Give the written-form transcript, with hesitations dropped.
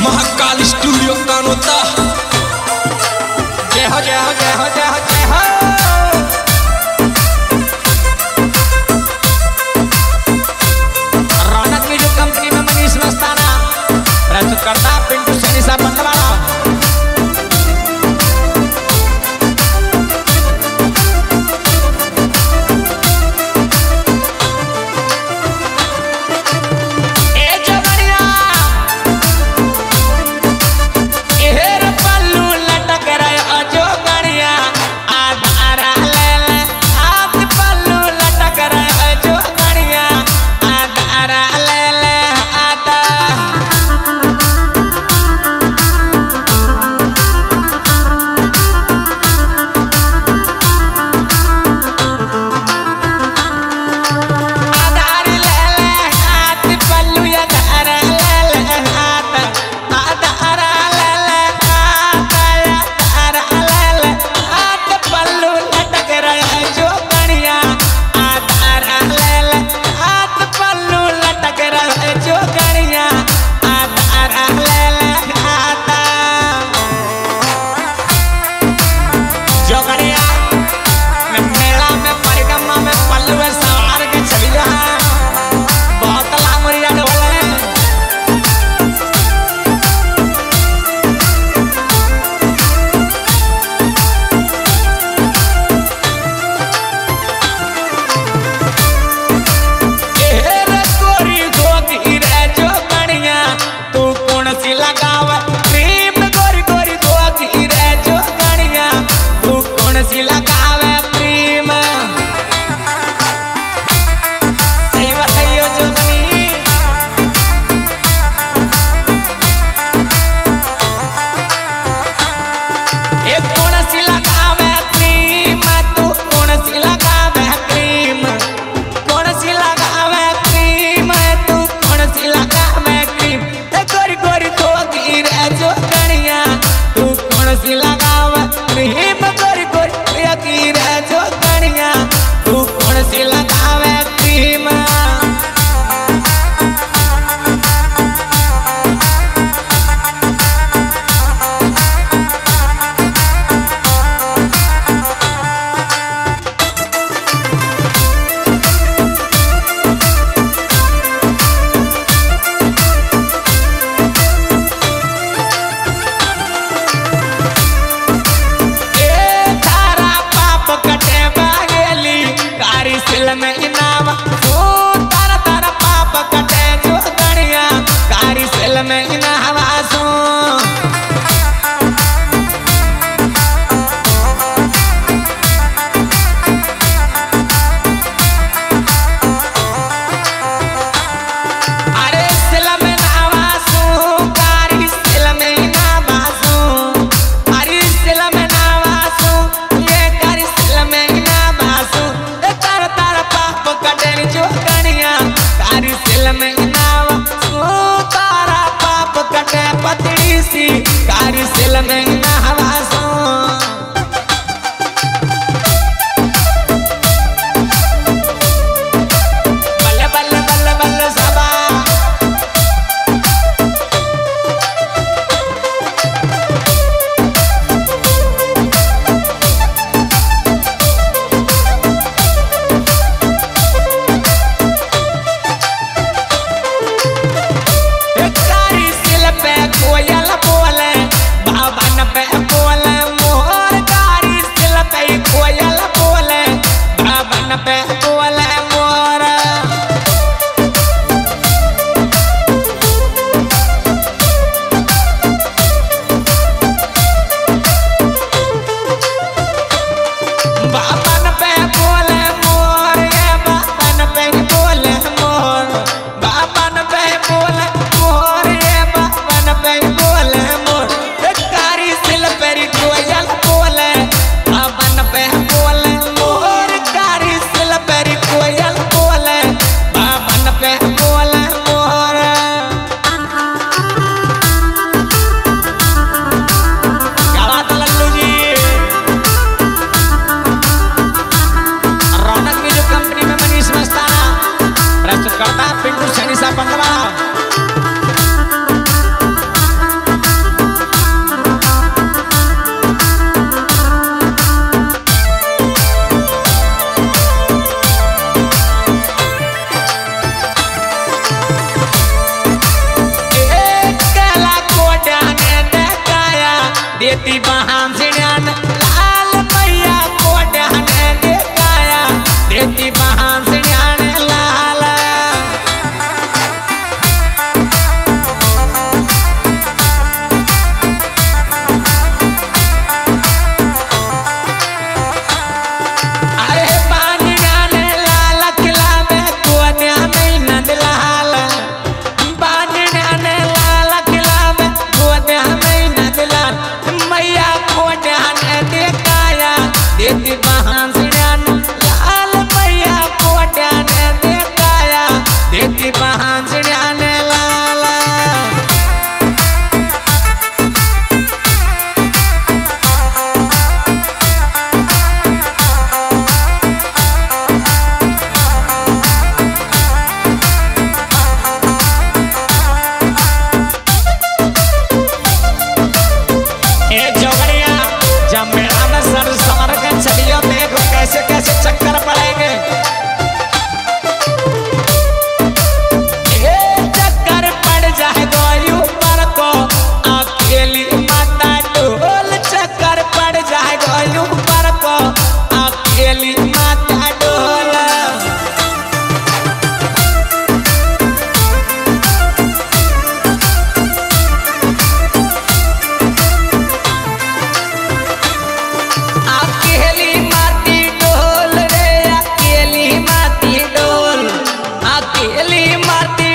Mahakal studio Kanota. जय हो जय हो जय हो जय हो जय हो। रौनक म्यूजिक कंपनी में मनीष मस्ताना प्रस्तुत करता पिंटू सैनी साहब बंदवाड़ा। करता पिंटू सैनी साहब बंदवाड़ा। देती बहांसण्यान लाल मैया कोड्याने देखाया देती बहांसण्यान लाल देती बहांसण्यान लाल मैया कोड्याने देखाया देती बहांसण्यान लाल चलियो देखो कैसे कैसे चक्कर पड़ेंगे चक्कर पड़ जाए दो ऊपर को अकेली माता डोल चक्कर पड़ जाए दो ऊपर को अकेली माता डोल अकेली मारती